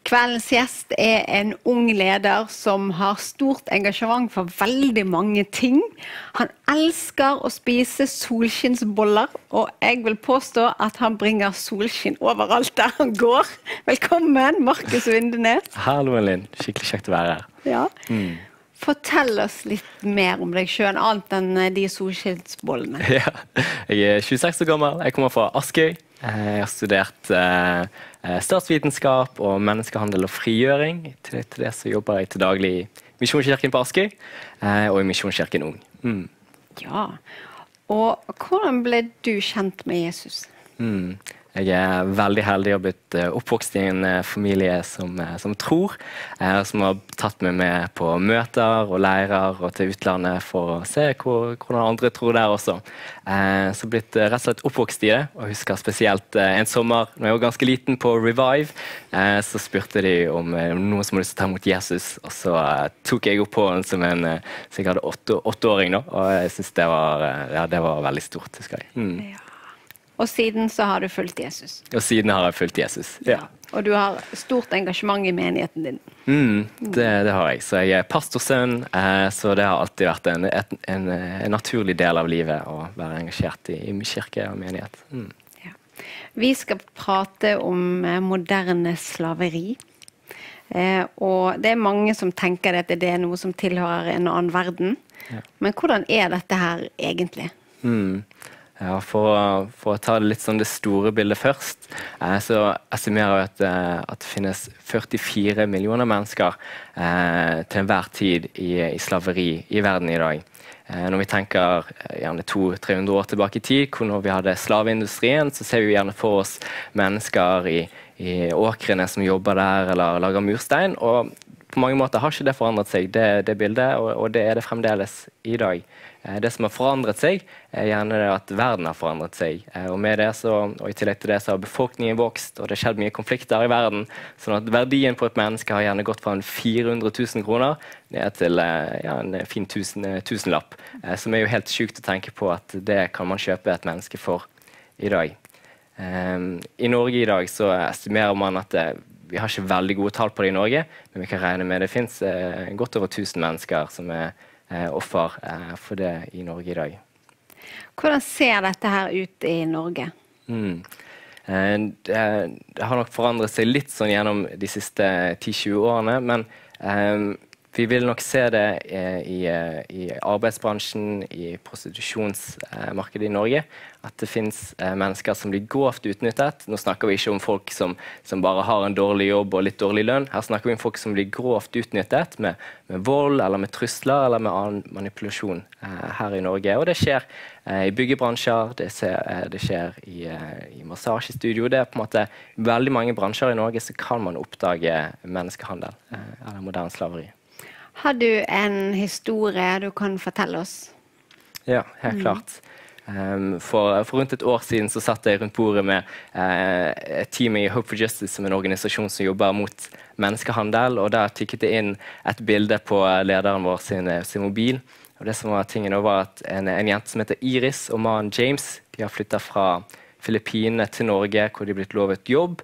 Kveldens gjest en ung leder som har stort engasjement for veldig mange ting. Han elsker å spise solskinnsboller, og jeg vil påstå at han bringer solskinn overalt der han går. Velkommen, Markus Vindenes. Hallo, Linn. Skikkelig kjekt å være her. Ja. Fortell oss litt mer om deg selv, annet enn de solskinnsbollene. Ja. Jeg 26 år gammel. Jeg kommer fra Askøy. Jeg har studert statsvitenskap og menneskehandel og frigjøring. Til det så jobber jeg til daglig i Misjonskirken på Askøy og i Misjonskirken Ung. Ja, og hvordan ble du kjent med Jesus? Jeg er veldig heldig å ha blitt oppvokst i en familie som tror, som har tatt meg med på møter og leirer og til utlandet for å se hvordan andre tror der også. Så blitt rett og slett oppvokst i det, og husker spesielt en sommer når jeg var ganske liten på Revive, så spurte de om noen som hadde lyst til å ta imot Jesus, og så tok jeg opp på den som så jeg hadde 8-åring da, og jeg synes det var veldig stort, husker jeg. Ja. Og siden så har du fulgt Jesus. Og siden har jeg fulgt Jesus, ja. Og du har stort engasjement i menigheten din. Det har jeg. Så jeg er pastorsønn, så det har alltid vært en naturlig del av livet å være engasjert i kirke og menighet. Ja. Vi skal prate om moderne slaveri. Og det mange som tenker at det noe som tilhører en annen verden. Ja. Men hvordan dette her egentlig? Ja, for å ta litt sånn det store bildet først, så estimerer jeg at det finnes 44 millioner mennesker til enhver tid i slaveri i verden i dag. Når vi tenker gjerne 200-300 år tilbake i tid, når vi hadde slaveindustrien, så ser vi gjerne for oss mennesker i åkrene som jobber der eller lager murstein, og på mange måter har ikke det forandret seg, det bildet, og det det fremdeles i dag. Det som har forandret seg, gjerne det at verden har forandret seg. Og med det og i tillegg til det så har befolkningen vokst, og det har skjedd mye konflikter i verden. Sånn at verdien på et menneske har gjerne gått fra 400 000 kroner ned til en fin tusenlapp. Som jo helt sykt å tenke på at det kan man kjøpe et menneske for i dag. I Norge i dag så estimerer man at vi har ikke veldig gode tall på det i Norge, men vi kan regne med det finnes godt over 1000 mennesker som offer for det i Norge i dag. Hvordan ser dette her ut i Norge? Det har nok forandret seg litt sånn gjennom de siste 10-20 årene, men vi vil nok se det i arbeidsbransjen, i prostitusjonsmarkedet i Norge, at det finnes mennesker som blir grovt utnyttet. Nå snakker vi ikke om folk som bare har en dårlig jobb og litt dårlig lønn. Her snakker vi om folk som blir grovt utnyttet med vold, eller med trusler, eller med annen manipulasjon her i Norge. Og det skjer i byggebransjer, det skjer i massasjestudio. Det på en måte veldig mange bransjer i Norge så kan man oppdage menneskehandel, eller moderne slaveri. Har du en historie du kan fortelle oss? Ja, helt klart. For rundt et år siden så satt jeg rundt bordet med et team i Hope for Justice, som en organisasjon som jobber mot menneskehandel, og der tikket det inn et bilde på lederen vår sin mobil. Og det som var tingen var at en jente som heter Iris og mannen James, de har flyttet fra Filippinene til Norge, hvor de er blitt lovet jobb,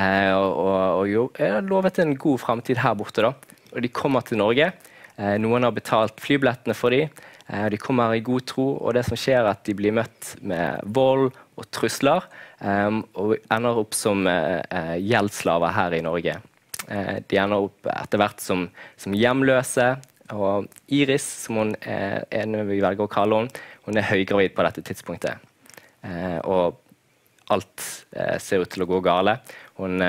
og lovet en god fremtid her borte da. Og de kommer til Norge. Noen har betalt flybillettene for dem. De kommer i god tro, og det som skjer er at de blir møtt med vold og trusler, og ender opp som gjeldsslaver her i Norge. De ender opp etter hvert som hjemløse, og Iris, som hun vi velger å kalle hun høygravid på dette tidspunktet. Og alt ser ut til å gå gale. Hun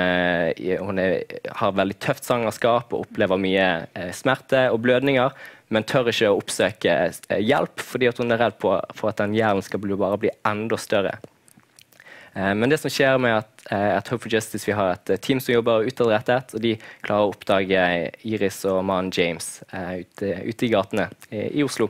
har veldig tøft svangerskap og opplever mye smerte og blødninger, men tør ikke å oppsøke hjelp, fordi at hun er redd for at den hjernen skal bare bli enda større. Men det som skjer med at Hope for Justice, vi har et team som jobber utadrettet, og de klarer å oppdage Iris og mannen James ute i gatene i Oslo.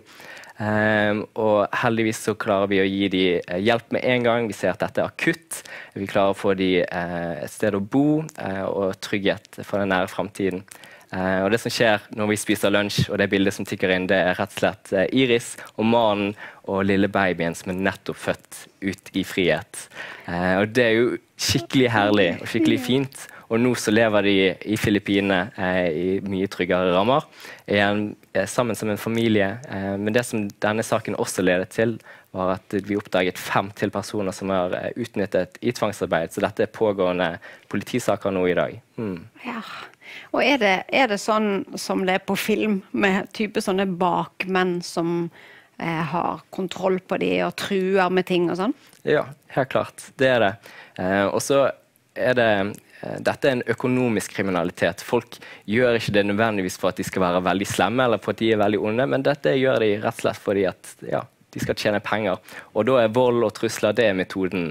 Og heldigvis så klarer vi å gi dem hjelp med en gang. Vi ser at dette er akutt. Vi klarer å få dem et sted å bo og trygghet for den nære fremtiden. Og det som skjer når vi spiser lunsj, og det bildet som tikker inn, det er rett og slett Iris og mannen og lille babyen som er nettopp født ut i frihet. Og det er jo skikkelig herlig og skikkelig fint og nå så lever de i Filippinene i mye tryggere rammer, sammen som en familie. Men det som denne saken også ledet til, var at vi oppdaget 5 til personer som har utnyttet i tvangsarbeid, så dette pågående politisaker nå i dag. Ja. Og er det sånn som det på film, med type sånne bakmenn som har kontroll på de og truer med ting og sånn? Ja, helt klart. Det er det. Og så er det dette en økonomisk kriminalitet. Folk gjør ikke det nødvendigvis for at de skal være veldig slemme eller for at de er veldig onde, men dette gjør de rett og slett fordi at de skal tjene penger. Og da er vold og trusler, det er metoden.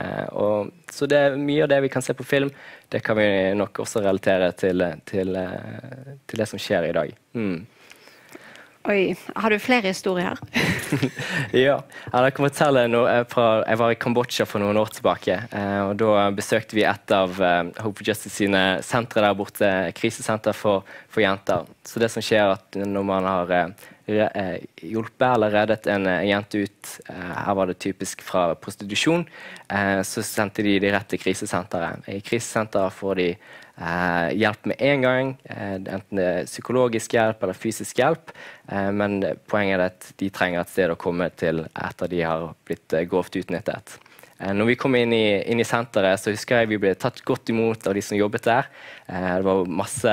Så det er mye av det vi kan se på film. Det kan vi nok også relatere til det som skjer i dag. Oi, har du flere historier? Ja, jeg kan fortelle noe jeg var i Kambodsja for noen år tilbake, og da besøkte vi et av Hope for Justice sine sentre der borte, krisesenter for jenter. Så det som skjer er at når man har hjulpet eller reddet en jente ut, her var det typisk fra prostitusjon, så sendte de rett til krisesenteret. I krisesenteret får de hjelp med en gang, enten det er psykologisk hjelp eller fysisk hjelp, men poenget er at de trenger et sted å komme til etter de har blitt grovt utnyttet. Når vi kom inn i senteret, så husker jeg vi ble tatt godt imot av de som jobbet der. Det var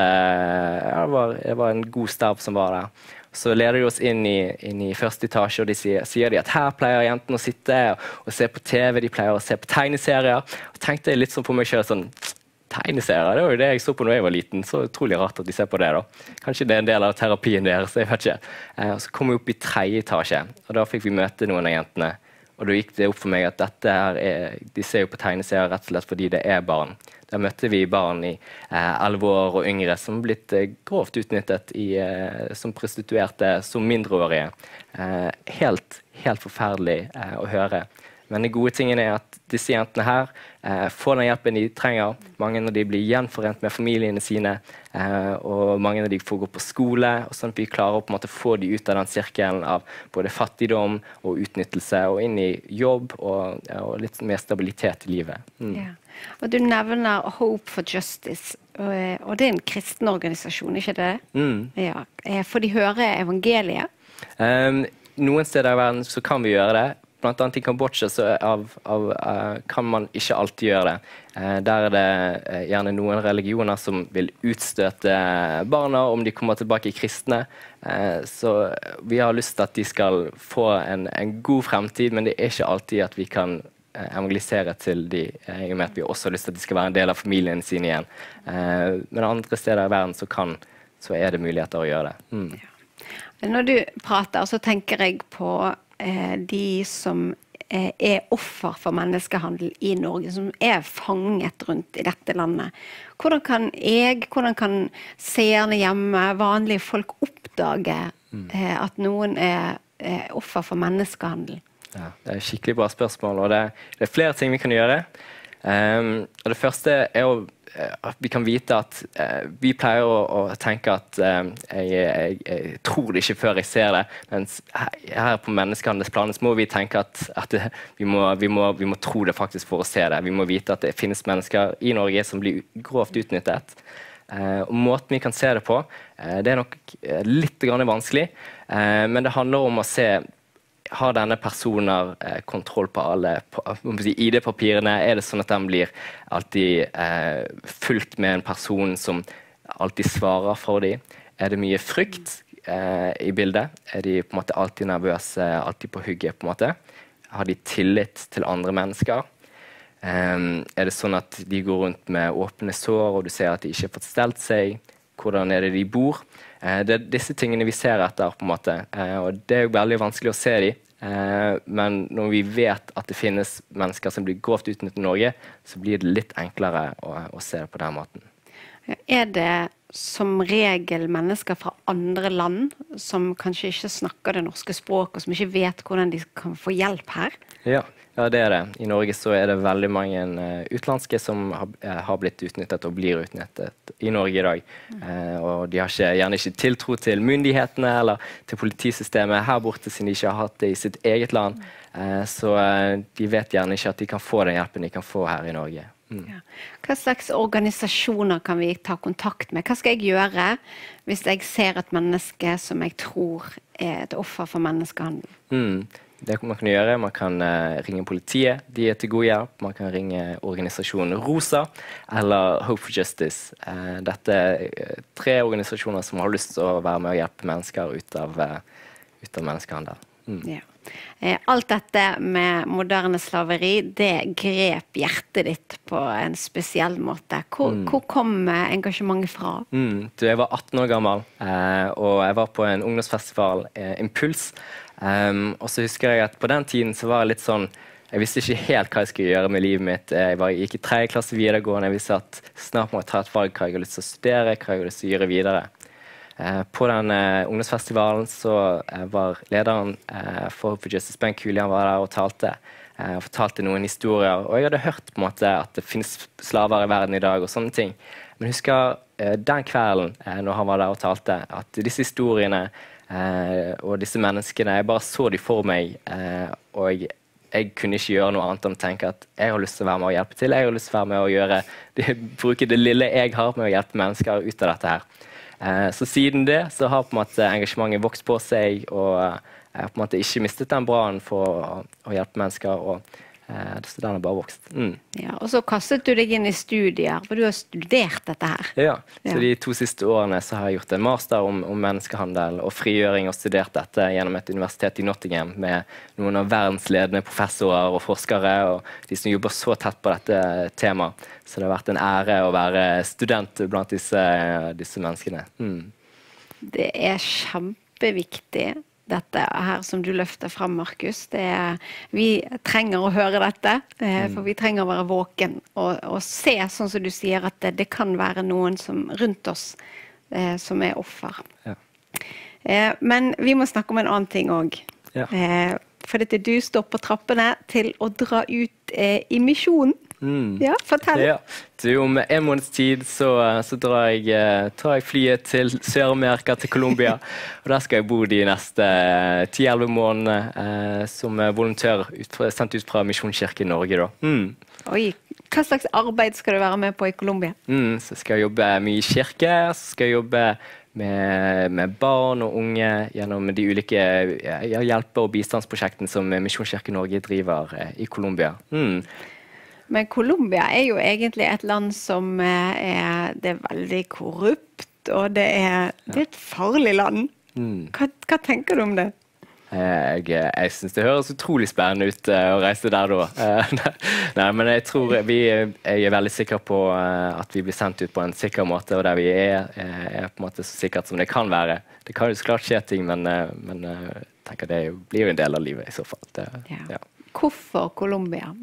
det var en god stab som var der. Så leder de oss inn i første etasje, og de sier at her pleier jentene å sitte og se på TV, de pleier å se på tegneserier. Og tenkte jeg litt sånn på meg selv, sånn, tegneserier, det var jo det jeg så på når jeg var liten, så utrolig rart at de ser på det da. Kanskje det er en del av terapien deres, jeg vet ikke. Og så kom vi opp i 3. etasje, og da fikk vi møte noen av jentene. Og da gikk det opp for meg at dette de ser jo på tegneserier rett og slett fordi det er barn. Da møtte vi barn i 11 år og yngre som blitt grovt utnyttet som prostituerte, som mindreårige. Helt forferdelig å høre. Men det gode tingen er at disse jentene her får den hjelpen de trenger. Mange av de blir gjenforent med familiene sine, og mange av de får gå på skole, og sånn at vi klarer å på en måte få de ut av den sirkelen av både fattigdom og utnyttelse, og inn i jobb og litt mer stabilitet i livet. Ja. Og du nevner Hope for Justice, og det er en kristen organisasjon, ikke det? Ja. Får de høre evangeliet? Noen steder i verden så kan vi gjøre det. Blant annet i Kambodsja så kan man ikke alltid gjøre det. Der er det gjerne noen religioner som vil utstøte barna om de kommer tilbake i kristne. Så vi har lyst til at de skal få en god fremtid, men det er ikke alltid at vi kan evangelisere til de, i og med at vi også har lyst til at de skal være en del av familien sin igjen. Men andre steder i verden så er det muligheter å gjøre det. Ja. Når du prater, så tenker jeg på de som er offer for menneskehandel i Norge, som er fanget rundt i dette landet. Hvordan kan seerne hjemme, vanlige folk, oppdage at noen er offer for menneskehandel? Ja, det er et skikkelig bra spørsmål, og det er flere ting vi kan gjøre. Og det første er at vi kan vite at vi pleier å tenke at jeg tror det ikke før jeg ser det, men her på menneskehandelsplanet må vi tenke at vi må tro det faktisk for å se det. Vi må vite at det finnes mennesker i Norge som blir grovt utnyttet. Og måten vi kan se det på, det er nok litt vanskelig, men det handler om å se, har denne personen kontroll på alle ID-papirene? Er det sånn at den blir alltid fulgt med en person som alltid svarer for dem? Er det mye frykt i bildet? Er de på en måte alltid nervøse, alltid på hugget på en måte? Har de tillit til andre mennesker? Er det sånn at de går rundt med åpne sår, og du ser at de ikke har fått stelt seg? Hvordan er det de bor? Det er disse tingene vi ser etter, på en måte. Og det er jo veldig vanskelig å se dem. Men når vi vet at det finnes mennesker som blir grovt utnyttet i Norge, så blir det litt enklere å se det på den måten. Er det som regel mennesker fra andre land som kanskje ikke snakker det norske språket, og som ikke vet hvordan de kan få hjelp her? Ja, det er det. I Norge så er det veldig mange utenlandske som har blitt utnyttet og blir utnyttet i Norge i dag. Og de har gjerne ikke tiltro til myndighetene eller til politisystemet her borte, siden de ikke har hatt det i sitt eget land. Så de vet gjerne ikke at de kan få den hjelpen de kan få her i Norge. Ja. Hva slags organisasjoner kan vi ta kontakt med? Hva skal jeg gjøre hvis jeg ser et menneske som jeg tror er et offer for menneskehandel? Det man kan gjøre, man kan ringe politiet, de til god hjelp. Man kan ringe organisasjonen ROSA eller Hope for Justice. Dette er 3 organisasjoner som har lyst til å være med og hjelpe mennesker ut av menneskehandel. Ja. Alt dette med moderne slaveri, det grep hjertet ditt på en spesiell måte. Hvor kom engasjementet fra? Jeg var 18 år gammel, og jeg var på en ungdomsfestival, Impuls. Og så husker jeg at på den tiden så var jeg litt sånn, jeg visste ikke helt hva jeg skulle gjøre med livet mitt. Jeg gikk i 3. klasse videregående, jeg visste at snart må jeg ta et valg, hva jeg har lyst til å studere, hva jeg har lyst til å gjøre videre. På den ungdomsfestivalen så var lederen for Hope for Justice, Ben Cooley, han var der og talte. Fortalte noen historier, og jeg hadde hørt på en måte at det finnes slaver i verden i dag og sånne ting. Men jeg husker den kvelden når han var der og talte, at disse historiene og disse menneskene, jeg bare så de for meg, og jeg kunne ikke gjøre noe annet enn å tenke at jeg har lyst til å være med og hjelpe til. Jeg har lyst til å være med og bruke det lille jeg har med å hjelpe mennesker ut av dette her. Så siden det så har på en måte engasjementet vokst på seg, og jeg har på en måte ikke mistet den brannen for å hjelpe mennesker, og så den har bare vokst. Ja, og så kastet du deg inn i studier, for du har studert dette her. Ja, så de 2 siste årene så har jeg gjort en master om menneskehandel og frigjøring, og studert dette gjennom et universitet i Nottingham med noen av verdens ledende professorer og forskere, og de som jobber så tett på dette temaet. Så det har vært en ære å være student blant disse menneskene. Det er kjempeviktig, dette her som du løfter frem, Markus. Vi trenger å høre dette, for vi trenger å være våken og se, sånn som du sier, at det kan være noen rundt oss som er offer. Ja. Men vi må snakke om en annen ting også. Ja. For dette du står på trappene til å dra ut i misjonen. Ja, fortell. Ja. Om 1 måneds tid så tar jeg flyet til Sør-Amerika, til Colombia. Og der skal jeg bo de neste 10-11 månedene som volontør sendt ut fra Misjonskirken i Norge. Oi, hva slags arbeid skal du være med på i Colombia? Så skal jeg jobbe mye i kirke, så skal jeg jobbe med barn og unge gjennom de ulike hjelpe- og bistandsprosjektene som Misjonskirken Norge driver i Colombia. Men Colombia er jo egentlig et land som det er veldig korrupt, og det er et farlig land. Hva tenker du om det? Jeg synes det høres utrolig spennende ut å reise der da. Nei, men jeg tror jeg er veldig sikker på at vi blir sendt ut på en sikker måte, og der vi er på en måte så sikkert som det kan være. Det kan jo så klart skje ting, men jeg tenker det blir jo en del av livet i så fall. Ja. Hvorfor Colombia?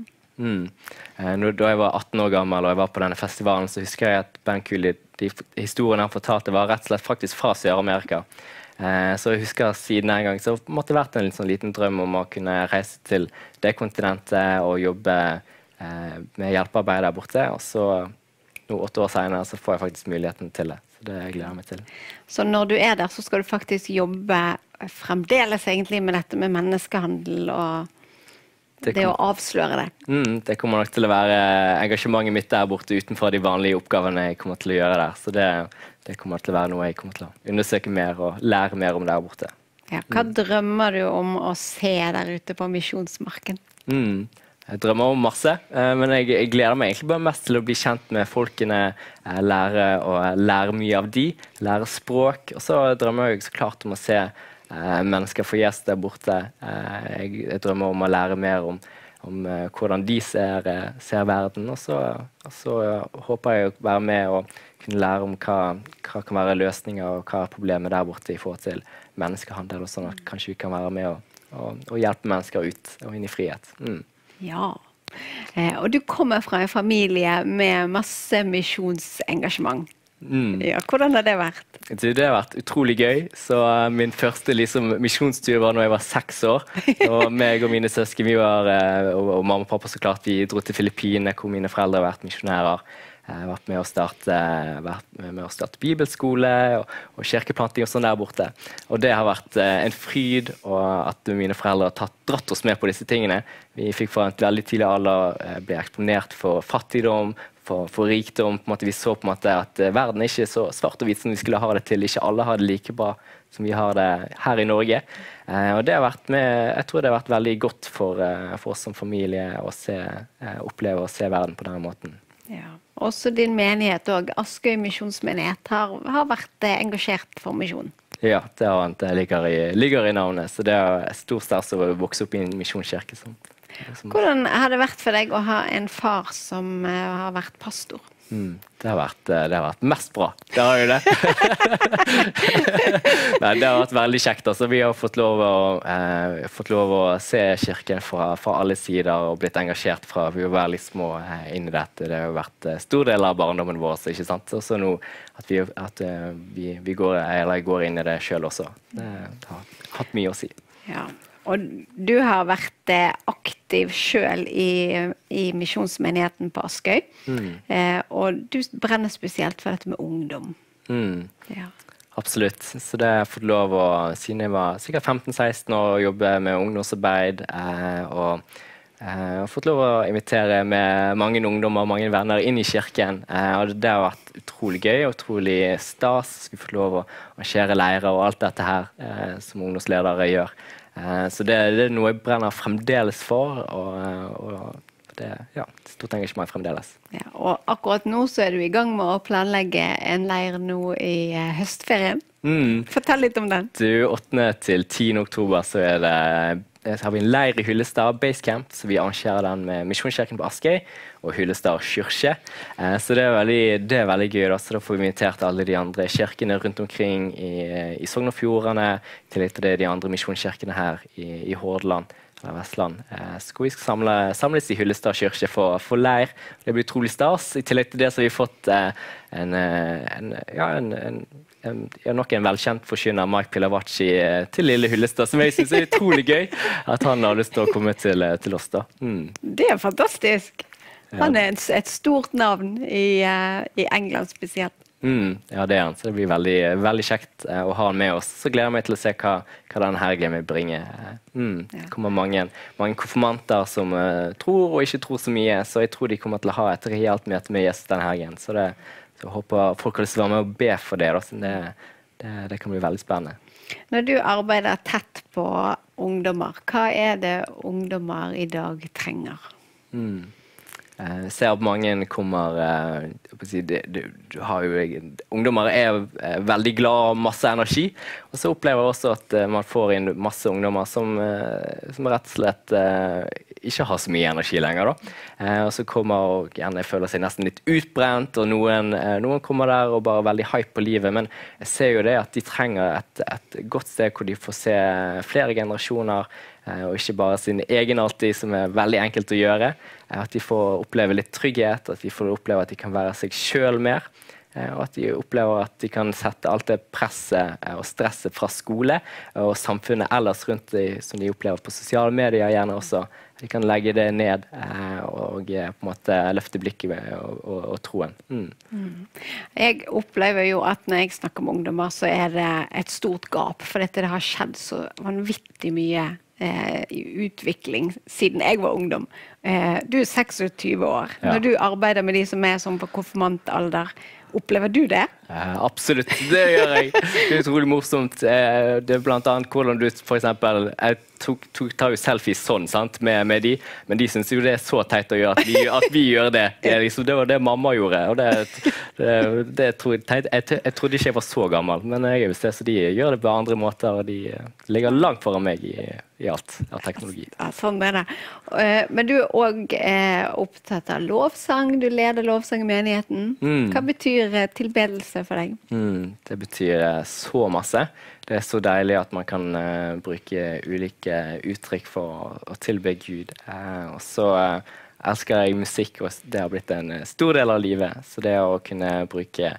Da jeg var 18 år gammel og jeg var på denne festivalen, så husker jeg at Ben Cooley, de historiene han fortalte, var rett og slett faktisk fra Sør-Amerika. Så jeg husker siden en gang så måtte det vært en sånn liten drøm om å kunne reise til det kontinentet og jobbe med hjelpearbeid der borte. Og så, nå 8 år senere, så får jeg faktisk muligheten til det. Så det gleder jeg meg til. Så når du er der, så skal du faktisk jobbe fremdeles egentlig med dette med menneskehandel og det å avsløre det. Det kommer nok til å være engasjementet mitt der borte utenfor de vanlige oppgavene jeg kommer til å gjøre der. Så det kommer til å være noe jeg kommer til å undersøke mer og lære mer om der borte. Ja, hva drømmer du om å se der ute på misjonsmarken? Jeg drømmer om masse, men jeg gleder meg egentlig bare mest til å bli kjent med folkene, lære mye av de, lære språk, og så drømmer jeg så klart om å se mennesker for gjest der borte. Jeg drømmer om å lære mer om hvordan de ser verden, og så håper jeg å være med og kunne lære om hva kan være løsninger og hva er problemet der borte i forhold til menneskehandel, og sånn at kanskje vi kan være med og hjelpe mennesker ut og inn i frihet. Ja, og du kommer fra en familie med masse misjonsengasjement. Ja, hvordan har det vært? Det har vært utrolig gøy. Så min første misjonstur var når jeg var 6 år. Og meg og mine søsken, og mamma og pappa så klart, vi dro til Filippinene, hvor mine foreldre har vært misjonærer. vært med å starte bibelskole og kirkeplanting og sånn der borte. Og det har vært en fryd, og at mine foreldre har dratt oss med på disse tingene. Vi fikk fra en veldig tidlig alder ble eksponert for fattigdom, for rikdom. På en måte, vi så på en måte at verden ikke er så svart og hvit som vi skulle ha det til. Ikke alle har det like bra som vi har det her i Norge. Og det har vært jeg tror det har vært veldig godt for oss som familie å oppleve og se verden på denne måten. Ja. Også din menighet, Askøy misjonsmenighet, har vært engasjert for misjon. Ja, det ligger i navnet, så det er stor stas å vokse opp i en misjonskirke. Hvordan har det vært for deg å ha en far som har vært pastor? Det har vært mest bra. Det har jo det. Nei, det har vært veldig kjekt. Altså, vi har fått lov å se kirken fra alle sider og blitt engasjert fra vi var veldig små inn i dette. Det har jo vært stor del av barndommen vår, ikke sant? Og så nå at vi går inn i det selv også. Det har hatt mye å si. Ja. Og du har vært aktiv selv i misjonsmenigheten på Askøy, og du brenner spesielt for dette med ungdom. Ja. Absolutt. Så det har jeg fått lov å, siden jeg var sikkert 15-16 år, jobbe med ungdomsarbeid, og jeg har fått lov å invitere med mange ungdommer og mange venner inn i kirken, og det har vært utrolig gøy og utrolig stas. Vi har fått lov å arrangere leirer og alt dette her som ungdomsledere gjør. Så det er noe jeg brenner fremdeles for, og det er stort engasjement fremdeles. Ja, og akkurat nå så er du i gang med å planlegge en leir nå i høstferien. Fortell litt om den. 8. til 10. oktober så har vi en leir i Hyllestad, Basecamp, så vi arrangerer den med Misjonskirken på Askøy og Hyllestad kirke. Så det er veldig gøy. Så da får vi invitert alle de andre kirkene rundt omkring i Sogn og Fjordane, til de andre misjonskirkene her i Hordaland eller Vestland. Så vi skal samles i Hyllestad kirke for leir. Det blir utrolig stas. I tillegg til det så har vi fått nok en velkjent forkynner, Mike Pilavacci, til lille Hyllestad, som jeg synes er utrolig gøy at han har lyst til å komme til oss da. Det er fantastisk. Han er et stort navn i England spesielt. Ja, det er han. Så det blir veldig, veldig kjekt å ha han med oss. Så gleder jeg meg til å se hva denne helgen vil bringe. Det kommer mange konfirmanter som tror og ikke tror så mye, så jeg tror de kommer til å ha et reelt møte med Jesus denne helgen. Så jeg håper folk har lyst til å være med og be for det. Det kan bli veldig spennende. Når du arbeider tett på ungdommer, hva er det ungdommer i dag trenger? Jeg ser at mange kommer ungdommer er veldig glad og masse energi, og så opplever jeg også at man får inn masse ungdommer som rett og slett ikke har så mye energi lenger da. Og så kommer og gjerne føler seg nesten litt utbrent, og noen kommer der og bare veldig hype på livet, men jeg ser jo det at de trenger et godt sted hvor de får se flere generasjoner, og ikke bare sin egen alltid, som er veldig enkelt å gjøre. At de får oppleve litt trygghet, at de får oppleve at de kan være seg selv mer, og at de opplever at de kan sette alt det presset og stresset fra skole og samfunnet ellers rundt som de opplever på sosiale medier gjerne også. De kan legge det ned og på en måte løfte blikket og troen. Jeg opplever jo at når jeg snakker med ungdommer, så er det et stort gap, for det har skjedd så vanvittig mye i utvikling siden jeg var ungdom. Du er 26 år. Ja. Når du arbeider med de som er sånn på konfirmantalder, opplever du det? Absolutt, det gjør jeg. Det er utrolig morsomt. Det er blant annet hvordan du, for eksempel, tar jo selfies sånn, sant, med de, men de synes jo det er så teit å gjøre at vi gjør det. Det var det mamma gjorde, og jeg trodde ikke jeg var så gammel, men jeg vil se, så de gjør det på andre måter, og de ligger langt foran meg i alt av teknologi. Ja, sånn er det. Men du er også opptatt av lovsang, du leder lovsang i menigheten. Hva betyr tilbedelse for deg? Det betyr så masse. Det er så deilig at man kan bruke ulike uttrykk for å tilbe Gud. Og så elsker jeg musikk, og det har blitt en stor del av livet. Så det å kunne bruke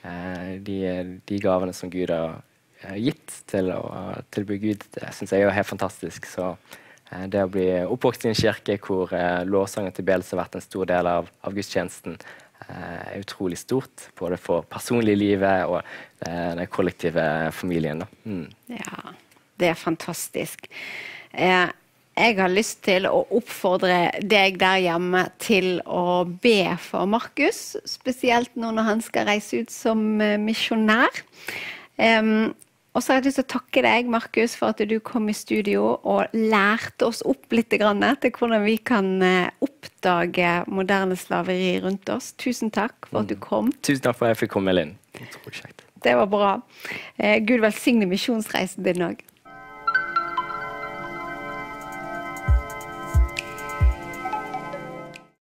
de gavene som Gud har gitt til å tilbe Gud, det synes jeg er helt fantastisk. Så det å bli oppvokst i en kirke hvor lovsang og tilbedelse har vært en stor del av gudstjenesten, utrolig stort, både for personliglivet og den kollektive familien. Ja, det fantastisk. Jeg har lyst til å oppfordre deg der hjemme til å be for Markus, spesielt nå når han skal reise ut som misjonær. Og så har jeg lyst til å takke deg, Markus, for at du kom i studio og lærte oss opp litt til hvordan vi kan oppdage moderne slaveri rundt oss. Tusen takk for at du kom. Tusen takk for at jeg fikk komme, Linn. Utrolig kjekt. Det var bra. Gud velsigne misjonsreisen din også.